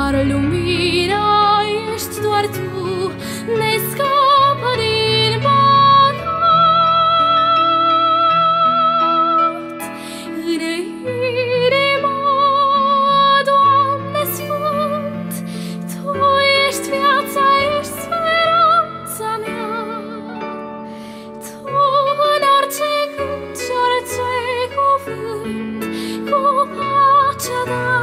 Dar lumina ești doar tu, ne scapă din păcat. În inima, Doamne Sfânt, Tu ești viața, ești speranța mea. Tu în orice gând și orice cuvânt, cu pacea